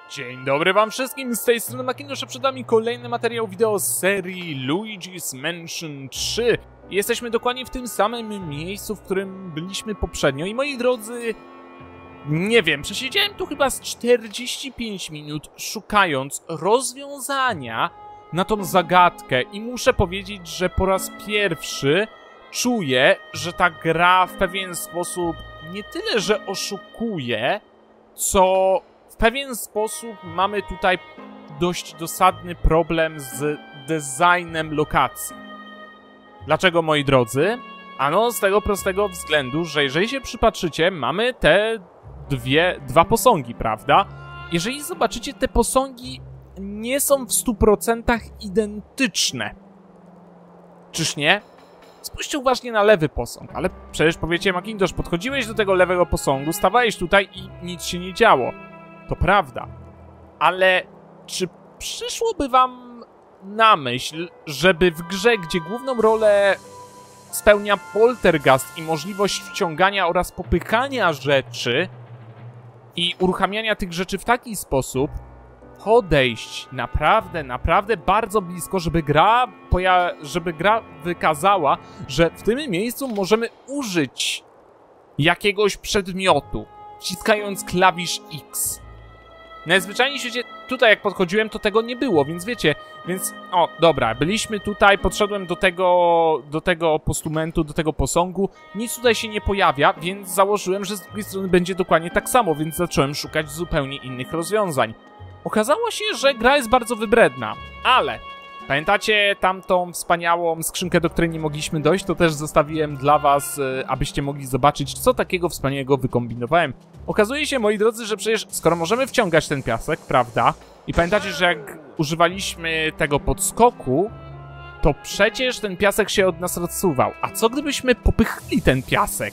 Dzień dobry wam wszystkim, z tej strony Makinusz, a przed nami kolejny materiał wideo z serii Luigi's Mansion 3. Jesteśmy dokładnie w tym samym miejscu, w którym byliśmy poprzednio i moi drodzy, nie wiem, przesiedziałem tu chyba z 45 minut szukając rozwiązania na tą zagadkę i muszę powiedzieć, że po raz pierwszy czuję, że ta gra w pewien sposób nie tyle, że oszukuje, co w pewien sposób mamy tutaj dość dosadny problem z designem lokacji. Dlaczego, moi drodzy? Ano z tego prostego względu, że jeżeli się przypatrzycie, mamy te dwa posągi, prawda? Jeżeli zobaczycie, te posągi nie są w 100% identyczne. Czyż nie? Spójrzcie uważnie na lewy posąg, ale przecież powiecie, Macintosh, podchodziłeś do tego lewego posągu, stawałeś tutaj i nic się nie działo. To prawda, ale czy przyszłoby wam na myśl, żeby w grze, gdzie główną rolę spełnia poltergast i możliwość wciągania oraz popychania rzeczy i uruchamiania tych rzeczy w taki sposób, podejść naprawdę bardzo blisko, żeby gra wykazała, że w tym miejscu możemy użyć jakiegoś przedmiotu, wciskając klawisz X. Najzwyczajniej w świecie, tutaj jak podchodziłem, to tego nie było, więc wiecie, o, dobra, byliśmy tutaj, podszedłem do tego postumentu, do tego posągu, nic tutaj się nie pojawia, więc założyłem, że z drugiej strony będzie dokładnie tak samo, więc zacząłem szukać zupełnie innych rozwiązań. Okazało się, że gra jest bardzo wybredna, ale pamiętacie tamtą wspaniałą skrzynkę, do której nie mogliśmy dojść? To też zostawiłem dla was, abyście mogli zobaczyć, co takiego wspaniałego wykombinowałem. Okazuje się, moi drodzy, że przecież skoro możemy wciągać ten piasek, prawda? I pamiętacie, że jak używaliśmy tego podskoku, to przecież ten piasek się od nas odsuwał. A co gdybyśmy popychli ten piasek?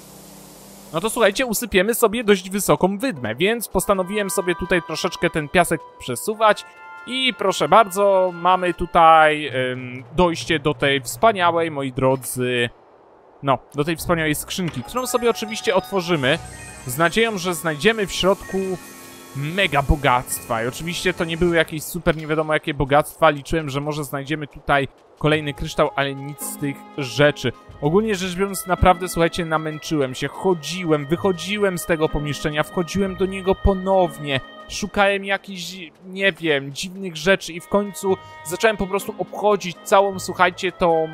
No to słuchajcie, usypiemy sobie dość wysoką wydmę, więc postanowiłem sobie tutaj troszeczkę ten piasek przesuwać. I proszę bardzo, mamy tutaj dojście do tej wspaniałej, moi drodzy, do tej wspaniałej skrzynki, którą sobie oczywiście otworzymy z nadzieją, że znajdziemy w środku mega bogactwa. I oczywiście to nie były jakieś super nie wiadomo jakie bogactwa, liczyłem, że może znajdziemy tutaj kolejny kryształ, ale nic z tych rzeczy. Ogólnie rzecz biorąc, naprawdę, słuchajcie, namęczyłem się, wychodziłem z tego pomieszczenia, wchodziłem do niego ponownie, szukałem jakichś, nie wiem, dziwnych rzeczy i w końcu zacząłem po prostu obchodzić całą, słuchajcie,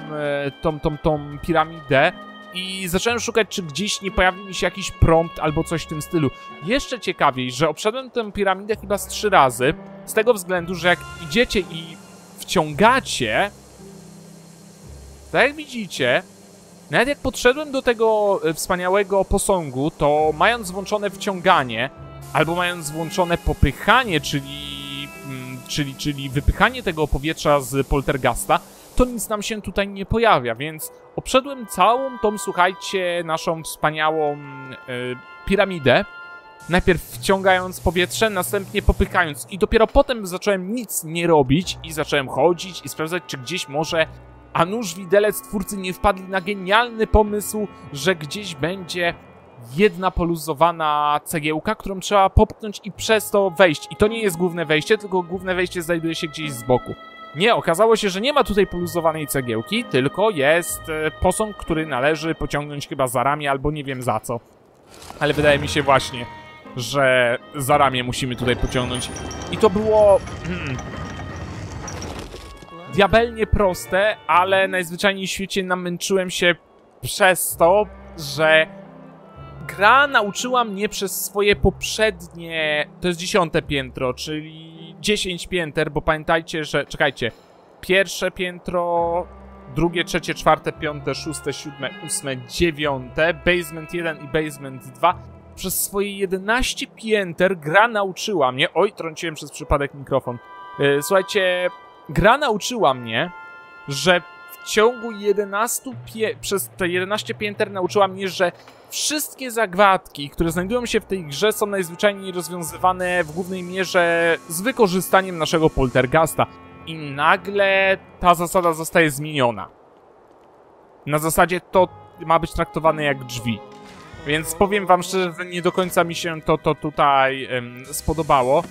tą piramidę i zacząłem szukać, czy gdzieś nie pojawi mi się jakiś prompt albo coś w tym stylu. Jeszcze ciekawiej, że obszedłem tę piramidę chyba z 3 razy, z tego względu, że jak idziecie i wciągacie, tak jak widzicie, nawet jak podszedłem do tego wspaniałego posągu, to mając włączone wciąganie, albo mając włączone popychanie, czyli wypychanie tego powietrza z poltergasta, to nic nam się tutaj nie pojawia, więc obszedłem całą tą, słuchajcie, naszą wspaniałą piramidę, najpierw wciągając powietrze, następnie popychając i dopiero potem zacząłem nic nie robić i zacząłem chodzić i sprawdzać, czy gdzieś może, a nuż widelec twórcy nie wpadli na genialny pomysł, że gdzieś będzie jedna poluzowana cegiełka, którą trzeba popchnąć i przez to wejść. I to nie jest główne wejście, tylko główne wejście znajduje się gdzieś z boku. Nie, okazało się, że nie ma tutaj poluzowanej cegiełki, tylko jest posąg, który należy pociągnąć chyba za ramię, albo nie wiem za co. Ale wydaje mi się właśnie, że za ramię musimy tutaj pociągnąć. I to było diabelnie proste, ale najzwyczajniej w świecie namęczyłem się przez to, że gra nauczyła mnie przez swoje poprzednie, to jest 10. piętro, czyli 10 pięter, bo pamiętajcie, że, czekajcie, pierwsze piętro, drugie, trzecie, czwarte, piąte, szóste, siódme, ósme, dziewiąte, basement 1 i basement 2. Przez swoje 11 pięter gra nauczyła mnie, oj, trąciłem przez przypadek mikrofon. Słuchajcie, gra nauczyła mnie, że w ciągu 11 przez te 11 pięter nauczyła mnie, że wszystkie zagadki, które znajdują się w tej grze, są najzwyczajniej rozwiązywane w głównej mierze z wykorzystaniem naszego poltergasta. I nagle ta zasada zostaje zmieniona. Na zasadzie to ma być traktowane jak drzwi. Więc powiem wam szczerze, że nie do końca mi się to tutaj spodobało.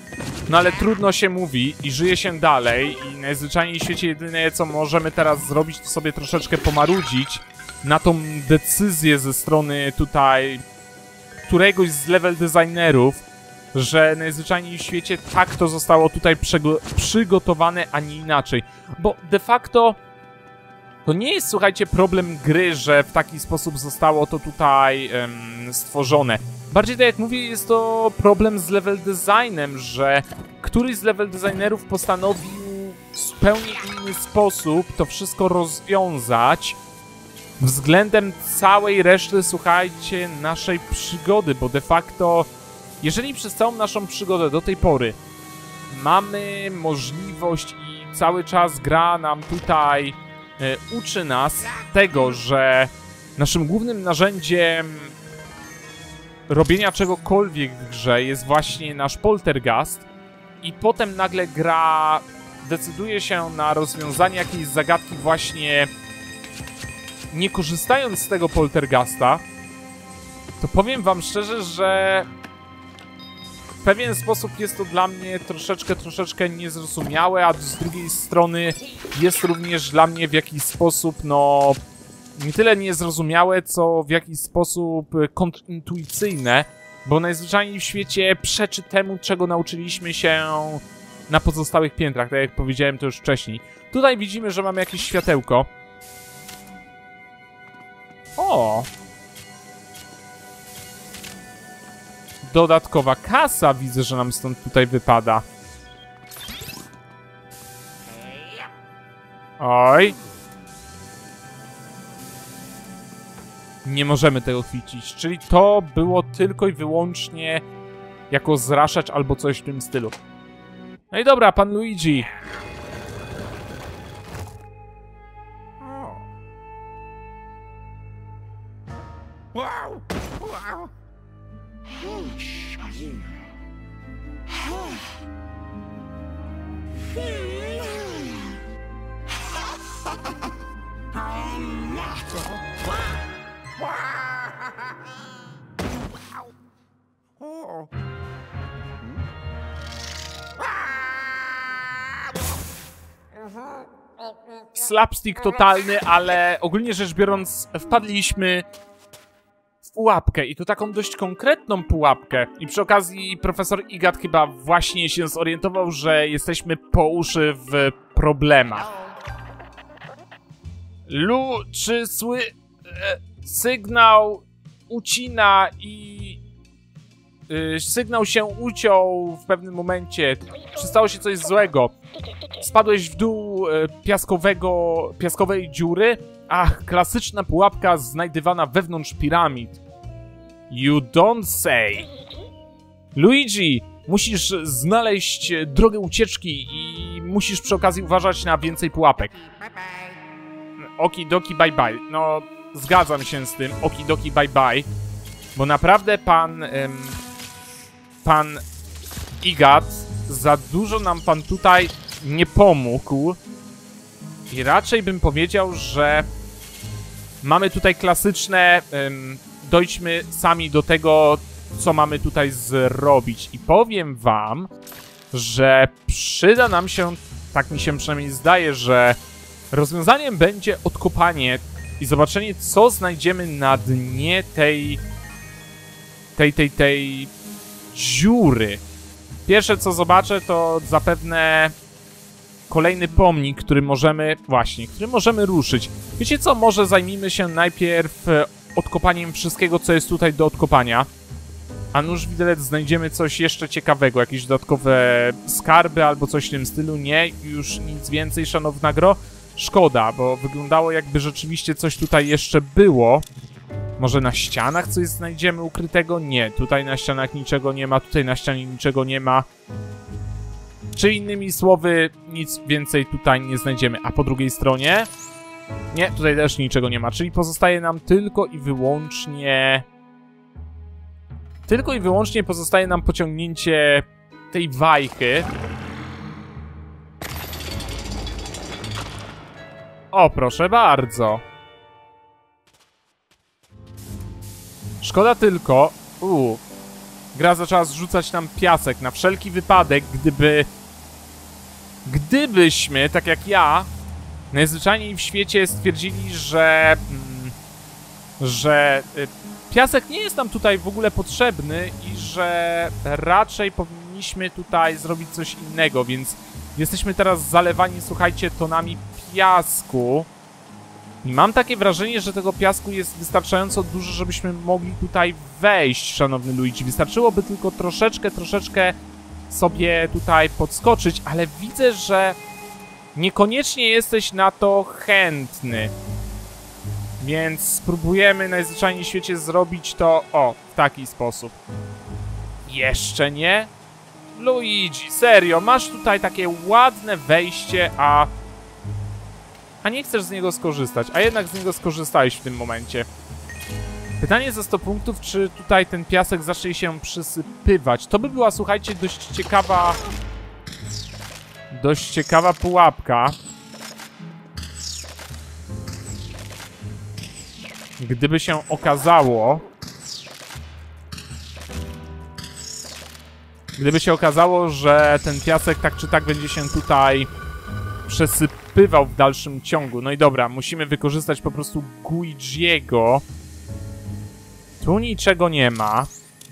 No ale trudno się mówi i żyje się dalej i najzwyczajniej w świecie jedyne co możemy teraz zrobić to sobie troszeczkę pomarudzić na tą decyzję ze strony tutaj któregoś z level designerów, że najzwyczajniej w świecie tak to zostało tutaj przygotowane, a nie inaczej. Bo de facto to nie jest, słuchajcie, problem gry, że w taki sposób zostało to tutaj stworzone. Bardziej tak jak mówię, jest to problem z level designem, że któryś z level designerów postanowił w zupełnie inny sposób to wszystko rozwiązać względem całej reszty, słuchajcie, naszej przygody, bo de facto, jeżeli przez całą naszą przygodę do tej pory mamy możliwość i cały czas gra nam tutaj uczy nas tego, że naszym głównym narzędziem robienia czegokolwiek w grze jest właśnie nasz poltergast i potem nagle gra decyduje się na rozwiązanie jakiejś zagadki właśnie nie korzystając z tego poltergasta, to powiem wam szczerze, że w pewien sposób jest to dla mnie troszeczkę niezrozumiałe, a z drugiej strony jest również dla mnie w jakiś sposób, no, nie tyle niezrozumiałe, co w jakiś sposób kontrintuicyjne, bo najzwyczajniej w świecie przeczy temu, czego nauczyliśmy się na pozostałych piętrach, tak jak powiedziałem to już wcześniej. Tutaj widzimy, że mamy jakieś światełko. O! Dodatkowa kasa widzę, że nam stąd tutaj wypada. Oj. Nie możemy tego chwycić, czyli to było tylko i wyłącznie jako zraszacz albo coś w tym stylu. No i dobra, pan Luigi. Wow! Wow! Slapstick totalny, ale ogólnie rzecz biorąc wpadliśmy w pułapkę i to taką dość konkretną pułapkę. I przy okazji profesor Igat chyba właśnie się zorientował, że jesteśmy po uszy w problemach. Sygnał ucina i... sygnał się uciął w pewnym momencie. Czy stało się coś złego? Spadłeś w dół piaskowej dziury? Ach, klasyczna pułapka znajdywana wewnątrz piramid. You don't say. Luigi, musisz znaleźć drogę ucieczki i musisz przy okazji uważać na więcej pułapek. Okidoki, bye bye. No, zgadzam się z tym. Okidoki, bye bye. Bo naprawdę pan Igat, za dużo nam pan tutaj nie pomógł. I raczej bym powiedział, że mamy tutaj klasyczne dojdźmy sami do tego, co mamy tutaj zrobić. I powiem wam, że przyda nam się, tak mi się przynajmniej zdaje, że rozwiązaniem będzie odkopanie i zobaczenie, co znajdziemy na dnie tej dziury. Pierwsze, co zobaczę, to zapewne kolejny pomnik, który możemy ruszyć. Wiecie co, może zajmijmy się najpierw odkopaniem wszystkiego, co jest tutaj do odkopania. A nuż widelec znajdziemy coś jeszcze ciekawego, jakieś dodatkowe skarby albo coś w tym stylu. Nie, już nic więcej, szanowna gro. Szkoda, bo wyglądało jakby rzeczywiście coś tutaj jeszcze było. Może na ścianach coś znajdziemy ukrytego? Nie, tutaj na ścianach niczego nie ma, tutaj na ścianie niczego nie ma. Czy innymi słowy, nic więcej tutaj nie znajdziemy. A po drugiej stronie? Nie, tutaj też niczego nie ma, czyli pozostaje nam tylko i wyłącznie pozostaje nam pociągnięcie tej wajchy. O, proszę bardzo. Szkoda tylko... gra zaczęła zrzucać nam piasek na wszelki wypadek, gdybyśmy, tak jak ja, najzwyczajniej w świecie stwierdzili, że piasek nie jest nam tutaj w ogóle potrzebny i że raczej powinniśmy tutaj zrobić coś innego, więc jesteśmy teraz zalewani, słuchajcie, tonami piasku. I mam takie wrażenie, że tego piasku jest wystarczająco dużo, żebyśmy mogli tutaj wejść, szanowny Luigi. Wystarczyłoby tylko troszeczkę sobie tutaj podskoczyć, ale widzę, że niekoniecznie jesteś na to chętny. Więc spróbujemy najzwyczajniej w świecie zrobić to, w taki sposób. Jeszcze nie? Luigi, serio, masz tutaj takie ładne wejście, a nie chcesz z niego skorzystać, a jednak z niego skorzystałeś w tym momencie. Pytanie za 100 punktów, czy tutaj ten piasek zacznie się przysypywać. To by była, słuchajcie, dość ciekawa pułapka. Gdyby się okazało, że ten piasek tak czy tak będzie się tutaj przesypywał w dalszym ciągu. No i dobra, musimy wykorzystać po prostu Guigiego. Tu niczego nie ma.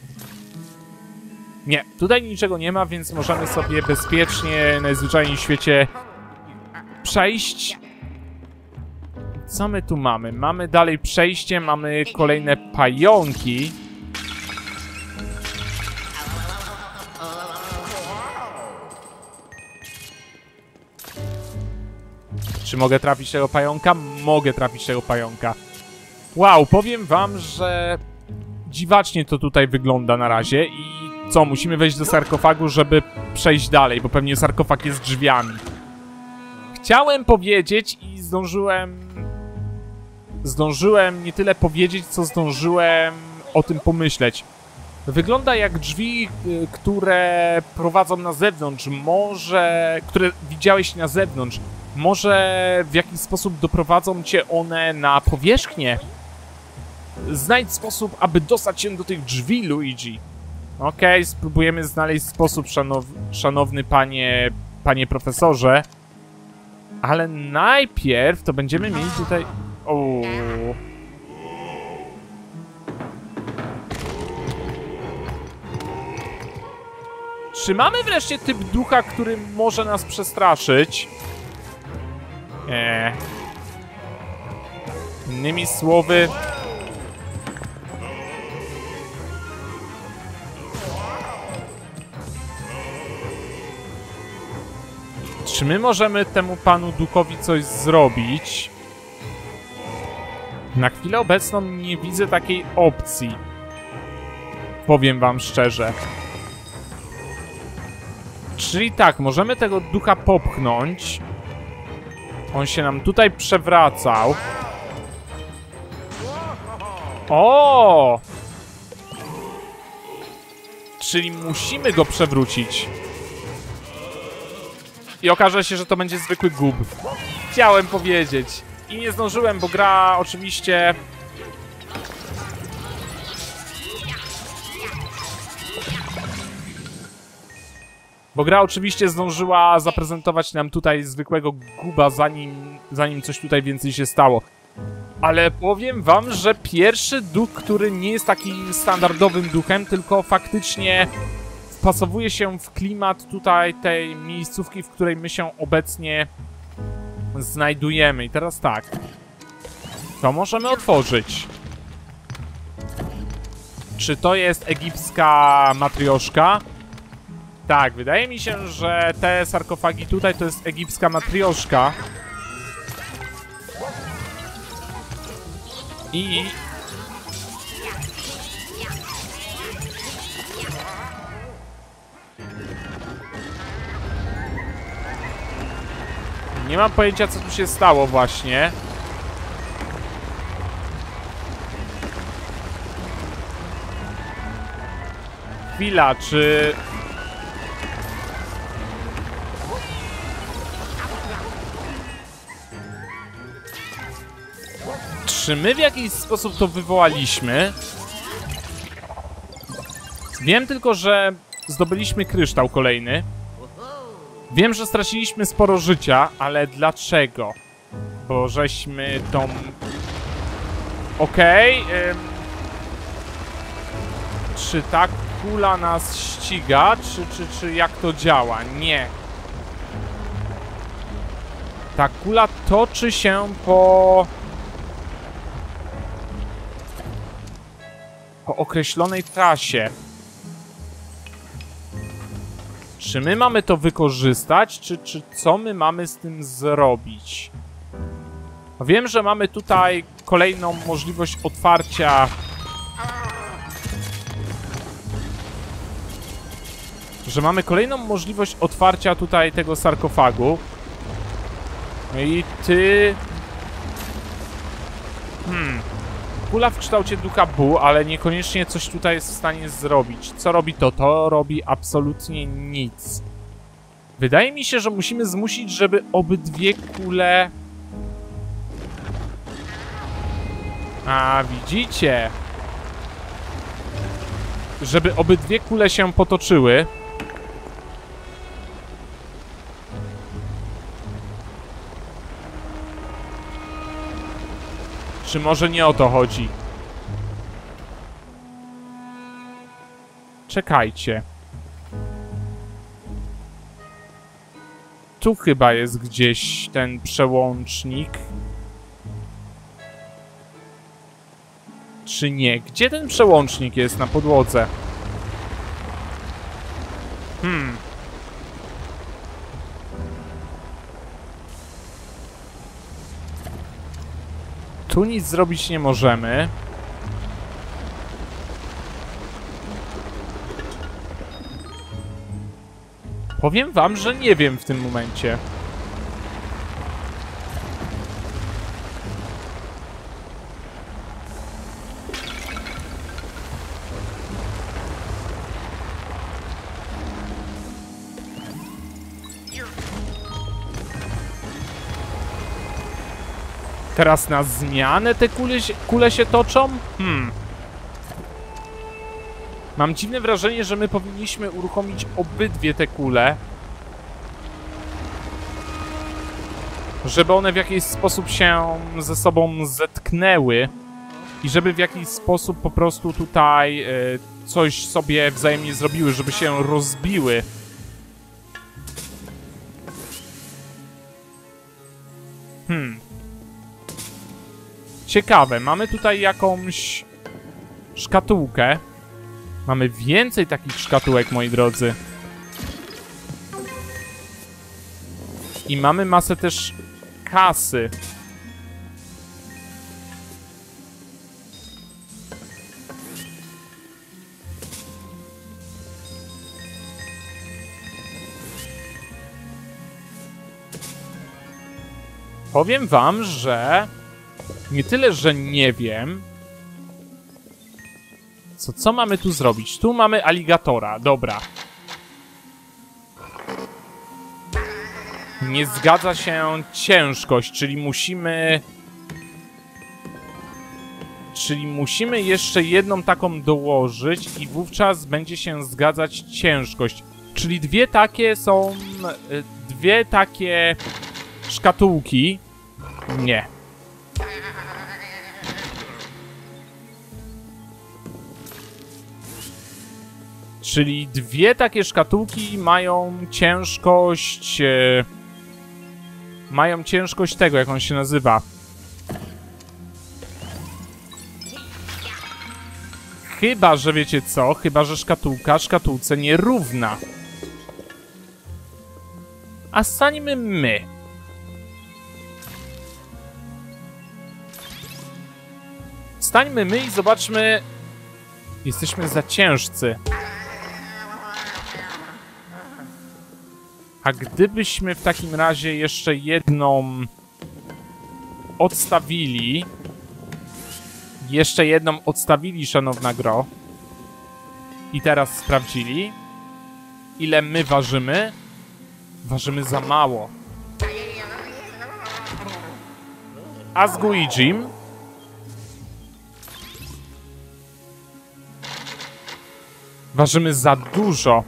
Nie, tutaj niczego nie ma, więc możemy sobie bezpiecznie, najzwyczajniej w świecie przejść. Co my tu mamy? Mamy dalej przejście, mamy kolejne pająki. Czy mogę trafić tego pająka? Mogę trafić tego pająka. Wow, powiem wam, że dziwacznie to tutaj wygląda na razie i co, musimy wejść do sarkofagu, żeby przejść dalej, bo pewnie sarkofag jest drzwiami. Chciałem powiedzieć i zdążyłem nie tyle powiedzieć, co zdążyłem o tym pomyśleć. Wygląda jak drzwi, które prowadzą na zewnątrz, które widziałeś na zewnątrz. Może w jakiś sposób doprowadzą cię one na powierzchnię? Znajdź sposób, aby dostać się do tych drzwi, Luigi. Okej, spróbujemy znaleźć sposób, szanowny panie profesorze. Ale najpierw to będziemy mieli tutaj... Czy mamy wreszcie typ ducha, który może nas przestraszyć? Innymi słowy... Czy my możemy temu panu duchowi coś zrobić? Na chwilę obecną nie widzę takiej opcji. Powiem wam szczerze. Czyli tak, możemy tego ducha popchnąć. On się nam tutaj przewracał. O! Czyli musimy go przewrócić. I okaże się, że to będzie zwykły gub. Chciałem powiedzieć. I nie zdążyłem, bo gra oczywiście... zdążyła zaprezentować nam tutaj zwykłego guba, zanim coś tutaj więcej się stało. Ale powiem wam, że pierwszy duch, który nie jest takim standardowym duchem, tylko faktycznie wpasowuje się w klimat tutaj tej miejscówki, w której my się obecnie znajdujemy. I teraz tak. To możemy otworzyć. Czy to jest egipska matrioszka? Tak, wydaje mi się, że te sarkofagi tutaj to jest egipska matrioszka. I... nie mam pojęcia, co tu się stało właśnie. Chwila, czy... Czy my w jakiś sposób to wywołaliśmy? Wiem tylko, że zdobyliśmy kryształ kolejny. Wiem, że straciliśmy sporo życia, ale dlaczego? Bo żeśmy tą... Okej. Czy ta kula nas ściga? Czy jak to działa? Nie. Ta kula toczy się po określonej trasie. Czy my mamy to wykorzystać, czy co my mamy z tym zrobić? Wiem, że mamy tutaj kolejną możliwość otwarcia... tutaj tego sarkofagu. No i ty... Kula w kształcie Duka Bu, ale niekoniecznie coś tutaj jest w stanie zrobić. Co robi to? To robi absolutnie nic. Wydaje mi się, że musimy zmusić, żeby obydwie kule... A, widzicie? Żeby obydwie kule się potoczyły. Czy może nie o to chodzi? Czekajcie. Tu chyba jest gdzieś ten przełącznik. Czy nie? Gdzie ten przełącznik jest na podłodze? Tu nic zrobić nie możemy. Powiem wam, że nie wiem w tym momencie. Teraz na zmianę te kule się toczą? Mam dziwne wrażenie, że my powinniśmy uruchomić obydwie te kule. Żeby one w jakiś sposób się ze sobą zetknęły. I żeby w jakiś sposób po prostu tutaj coś sobie wzajemnie zrobiły, żeby się rozbiły. Ciekawe, mamy tutaj jakąś szkatułkę. Mamy więcej takich szkatułek, moi drodzy. I mamy masę też kasy. Powiem wam, że nie tyle, że nie wiem. Co mamy tu zrobić? Tu mamy aligatora, dobra. Nie zgadza się ciężkość, czyli musimy jeszcze jedną taką dołożyć i wówczas będzie się zgadzać ciężkość. Czyli dwie takie są... Dwie takie szkatułki. Nie. Czyli dwie takie szkatułki mają ciężkość... mają ciężkość tego, jak on się nazywa. Chyba, że wiecie co? Chyba, że szkatułka szkatułce nierówna. A stańmy my. Stańmy my i zobaczmy... Jesteśmy za ciężcy. A gdybyśmy w takim razie jeszcze jedną odstawili... Jeszcze jedną odstawili, szanowna gro. I teraz sprawdzili. Ile my ważymy? Ważymy za mało. A z Guijim? Ważymy za dużo.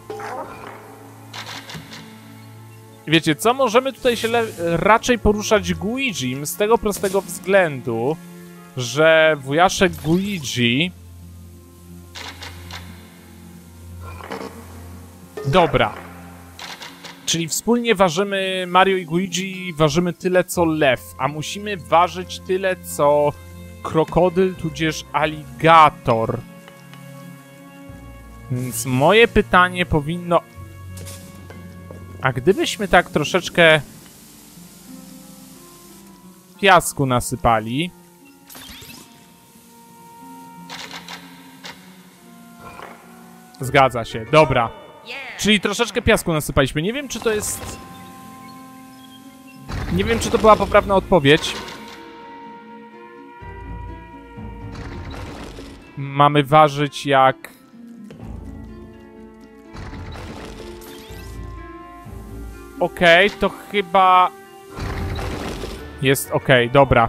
Wiecie co? Możemy tutaj się raczej poruszać Guijim z tego prostego względu, że wujaszek Guigi... Dobra. Czyli wspólnie ważymy, Mario i Luigi ważymy tyle co lew, a musimy ważyć tyle co krokodyl tudzież aligator. Więc moje pytanie powinno... A gdybyśmy tak troszeczkę piasku nasypali... Zgadza się, dobra. Czyli troszeczkę piasku nasypaliśmy. Nie wiem, czy to jest... Nie wiem, czy to była poprawna odpowiedź. Mamy ważyć jak... Okej, to chyba... Jest okej, dobra.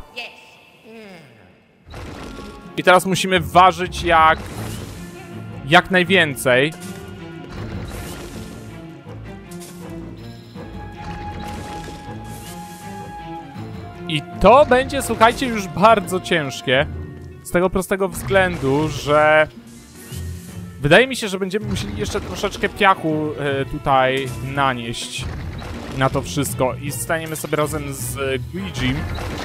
I teraz musimy ważyć jak najwięcej. I to będzie, słuchajcie, już bardzo ciężkie. Z tego prostego względu, że... Wydaje mi się, że będziemy musieli jeszcze troszeczkę piachu tutaj nanieść na to wszystko. I staniemy sobie razem z Luigim.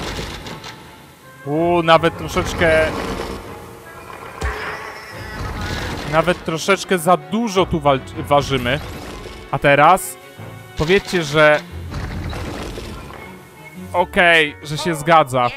Nawet troszeczkę za dużo tu ważymy. A teraz powiedzcie, że... Okej, że się zgadza.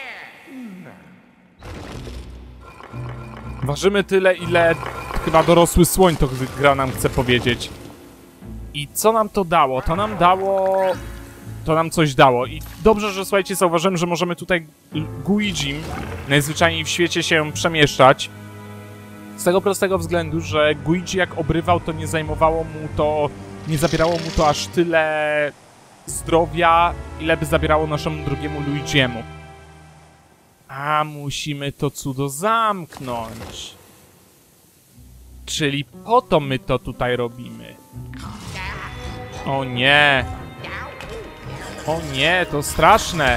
Ważymy tyle, ile chyba dorosły słoń to gra nam chce powiedzieć. I co nam to dało? To nam coś dało. I dobrze, że słuchajcie, zauważyłem, że możemy tutaj Luigim najzwyczajniej w świecie się przemieszczać. Z tego prostego względu, że Luigi jak obrywał, to nie zajmowało mu to... Nie zabierało mu to aż tyle zdrowia, ile by zabierało naszemu drugiemu Luigiemu. A musimy to cudo zamknąć. Czyli po to my to tutaj robimy. O nie. O nie, to straszne.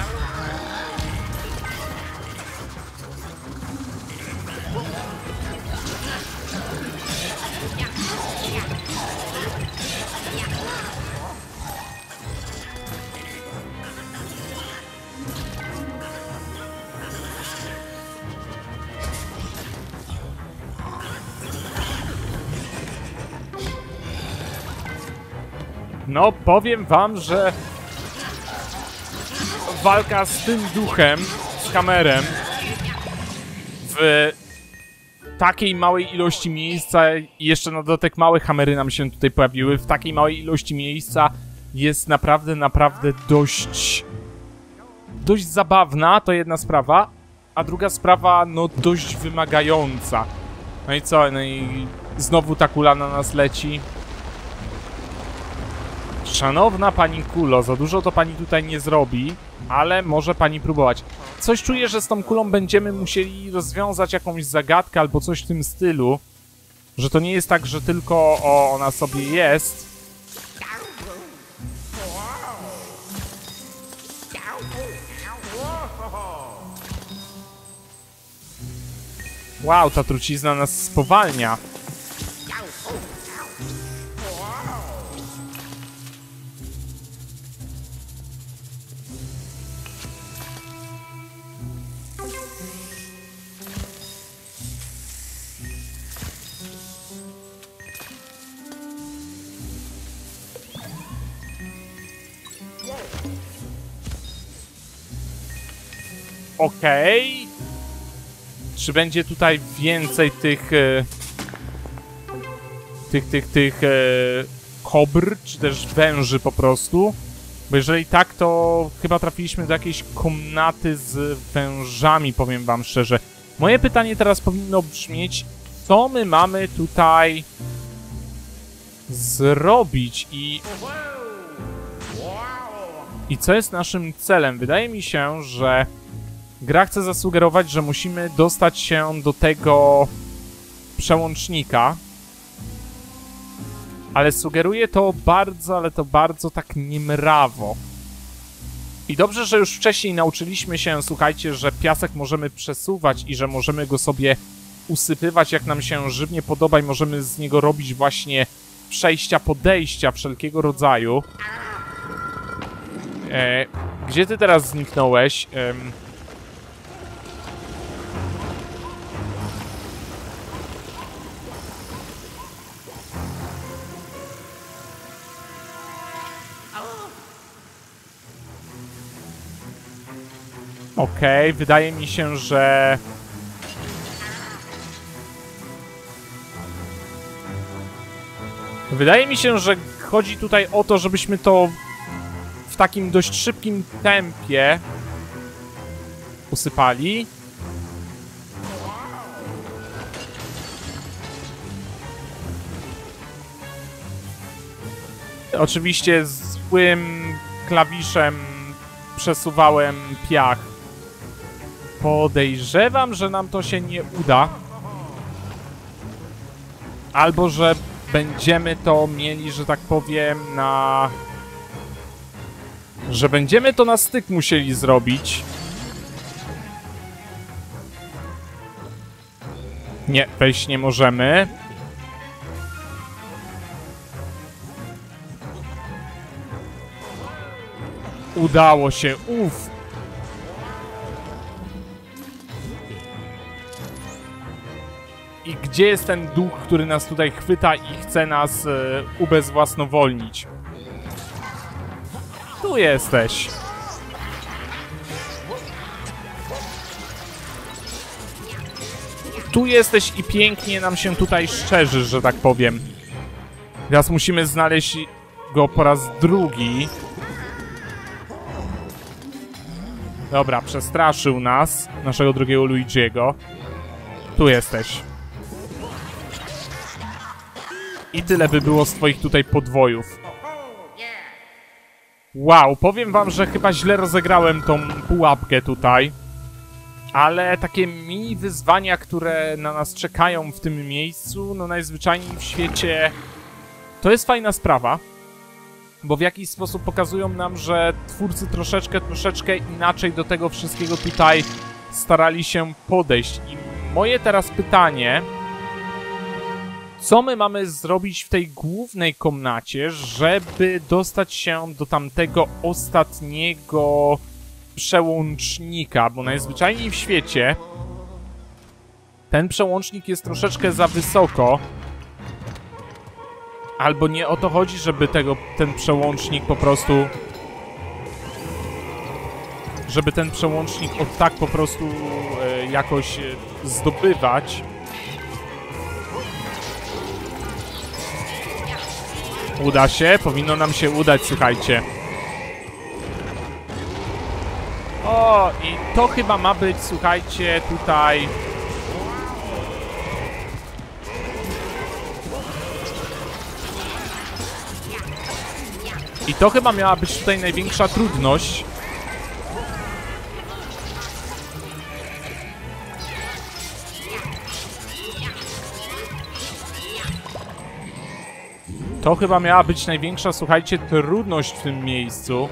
No, powiem wam, że walka z tym duchem, z kamerem, w takiej małej ilości miejsca, i jeszcze na dodatek małe kamery nam się tutaj pojawiły, w takiej małej ilości miejsca jest naprawdę dość zabawna, to jedna sprawa, a druga sprawa, no dość wymagająca. No i co? No i znowu ta kula na nas leci. Szanowna pani kulo, za dużo to pani tutaj nie zrobi, ale może pani próbować. Coś czuję, że z tą kulą będziemy musieli rozwiązać jakąś zagadkę albo coś w tym stylu. Że to nie jest tak, że tylko ona sobie jest. Wow, ta trucizna nas spowalnia. Okej. Czy będzie tutaj więcej tych kobr, czy też węży po prostu? Bo jeżeli tak, to chyba trafiliśmy do jakiejś komnaty z wężami, powiem wam szczerze. Moje pytanie teraz powinno brzmieć, co my mamy tutaj zrobić i co jest naszym celem? Wydaje mi się, że gra chce zasugerować, że musimy dostać się do tego przełącznika. Ale sugeruje to bardzo, ale to bardzo tak niemrawo. I dobrze, że już wcześniej nauczyliśmy się, słuchajcie, że piasek możemy przesuwać i że możemy go sobie usypywać jak nam się żywnie podoba i możemy z niego robić właśnie przejścia, podejścia wszelkiego rodzaju. Gdzie ty teraz zniknąłeś? Okej, wydaje mi się, że... Wydaje mi się, że chodzi tutaj o to, żebyśmy to w takim dość szybkim tempie usypali. Oczywiście złym klawiszem przesuwałem piach. Podejrzewam, że nam to się nie uda. Albo, że będziemy to mieli, że tak powiem, na... Że będziemy to na styk musieli zrobić. Nie, wejść nie możemy. Udało się, uff. I gdzie jest ten duch, który nas tutaj chwyta i chce nas ubezwłasnowolnić? Tu jesteś. Tu jesteś i pięknie nam się tutaj szczerzy, że tak powiem. Teraz musimy znaleźć go po raz drugi. Dobra, przestraszył nas, naszego drugiego Luigiego. Tu jesteś. I tyle by było z twoich tutaj podwojów. Wow, powiem wam, że chyba źle rozegrałem tą pułapkę tutaj. Ale takie mini wyzwania, które na nas czekają w tym miejscu, no najzwyczajniej w świecie, to jest fajna sprawa. Bo w jakiś sposób pokazują nam, że twórcy troszeczkę inaczej do tego wszystkiego tutaj starali się podejść. I moje teraz pytanie, co my mamy zrobić w tej głównej komnacie, żeby dostać się do tamtego ostatniego przełącznika, bo najzwyczajniej w świecie ten przełącznik jest troszeczkę za wysoko. Albo nie o to chodzi, żeby ten przełącznik po prostu... Żeby ten przełącznik od tak po prostu jakoś zdobywać. Uda się, powinno nam się udać, słuchajcie. O, i to chyba ma być, słuchajcie, tutaj... I to chyba miała być tutaj największa trudność. To chyba miała być największa, słuchajcie, trudność w tym miejscu.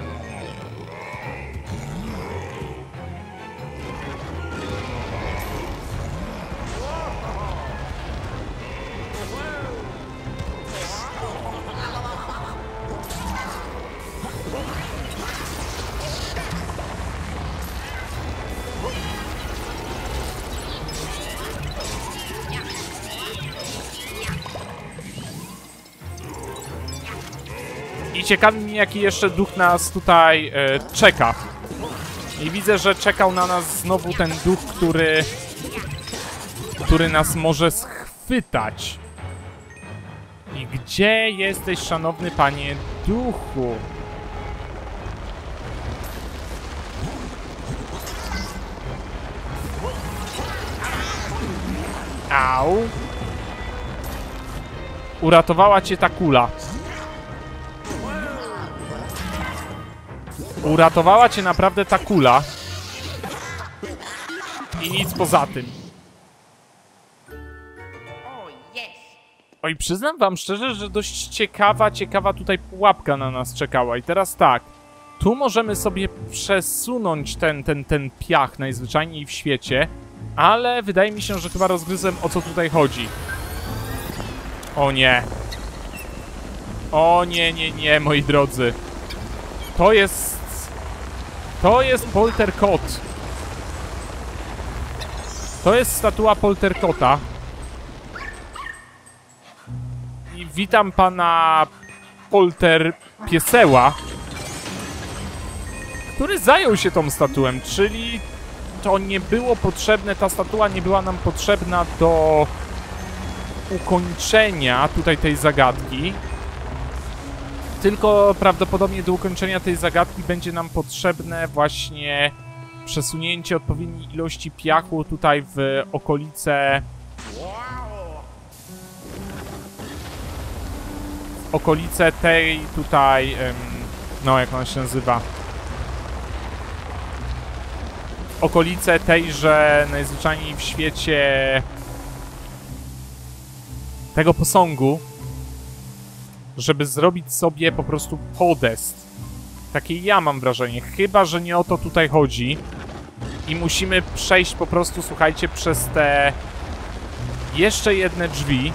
I ciekawi mnie, jaki jeszcze duch nas tutaj czeka. I widzę, że czekał na nas znowu ten duch, który nas może schwytać. I gdzie jesteś, szanowny panie duchu? Au. Uratowała cię ta kula. Uratowała cię naprawdę ta kula. I nic poza tym. O No i przyznam wam szczerze, że dość ciekawa tutaj pułapka na nas czekała. I teraz tak, tu możemy sobie przesunąć ten piach najzwyczajniej w świecie, ale wydaje mi się, że chyba rozgryzłem, o co tutaj chodzi. O nie. O nie, moi drodzy. To jest Polterkot. To jest statua Polterkota. I witam pana Polterpieseła, który zajął się tą statuą, czyli to nie było potrzebne, ta statua nie była nam potrzebna do ukończenia tutaj tej zagadki. Tylko prawdopodobnie do ukończenia tej zagadki będzie nam potrzebne właśnie przesunięcie odpowiedniej ilości piachu tutaj w okolice... okolice tej tutaj... no, jak ona się nazywa? Okolice tejże najzwyczajniej w świecie... tego posągu, żeby zrobić sobie po prostu podest. Takie ja mam wrażenie. Chyba że nie o to tutaj chodzi. I musimy przejść po prostu, słuchajcie, przez te jeszcze jedne drzwi,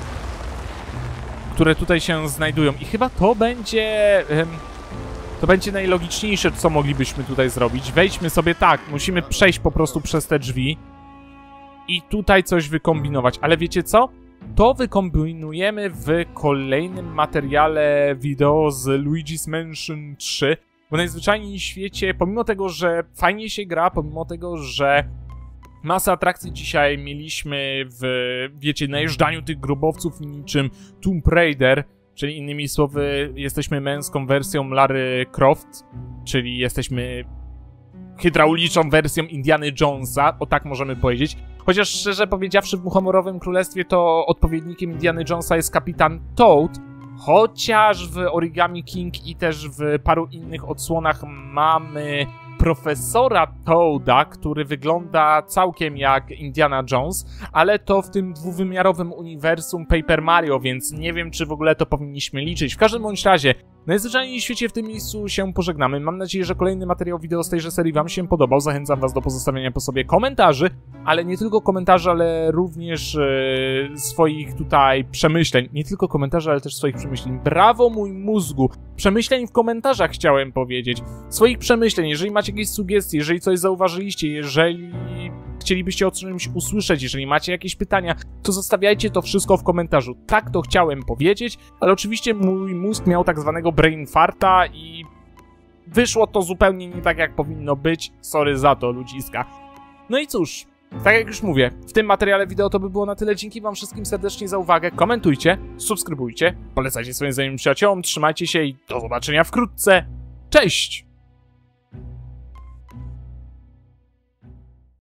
które tutaj się znajdują. I chyba to będzie... to będzie najlogiczniejsze, co moglibyśmy tutaj zrobić. Wejdźmy sobie tak. Musimy przejść po prostu przez te drzwi i tutaj coś wykombinować. Ale wiecie co? To wykombinujemy w kolejnym materiale wideo z Luigi's Mansion 3, bo najzwyczajniej w świecie, pomimo tego, że fajnie się gra, pomimo tego, że masę atrakcji dzisiaj mieliśmy w, wiecie, najeżdżaniu tych grobowców niczym Tomb Raider, czyli innymi słowy jesteśmy męską wersją Lara Croft, czyli jesteśmy hydrauliczną wersją Indiany Jonesa, o tak możemy powiedzieć. Chociaż szczerze powiedziawszy, w Muchomorowym Królestwie to odpowiednikiem Indiany Jonesa jest Kapitan Toad, chociaż w Origami King i też w paru innych odsłonach mamy profesora Toada, który wygląda całkiem jak Indiana Jones, ale to w tym dwuwymiarowym uniwersum Paper Mario, więc nie wiem, czy w ogóle to powinniśmy liczyć. W każdym bądź razie, najzwyczajniej w świecie w tym miejscu się pożegnamy. Mam nadzieję, że kolejny materiał wideo z tejże serii wam się podobał. Zachęcam was do pozostawienia po sobie komentarzy, ale nie tylko komentarzy, ale również swoich tutaj przemyśleń. Nie tylko komentarzy, ale też swoich przemyśleń. Brawo, mój mózgu! Przemyśleń w komentarzach chciałem powiedzieć. Swoich przemyśleń, jeżeli macie jakieś sugestie, jeżeli coś zauważyliście, jeżeli chcielibyście o czymś usłyszeć, jeżeli macie jakieś pytania, to zostawiajcie to wszystko w komentarzu. Tak to chciałem powiedzieć, ale oczywiście mój mózg miał tak zwanego brain farta i wyszło to zupełnie nie tak, jak powinno być. Sorry za to, ludziska. No i cóż, tak jak już mówię, w tym materiale wideo to by było na tyle. Dzięki wam wszystkim serdecznie za uwagę. Komentujcie, subskrybujcie, polecajcie swoim znajomym przyjaciołom, trzymajcie się i do zobaczenia wkrótce. Cześć!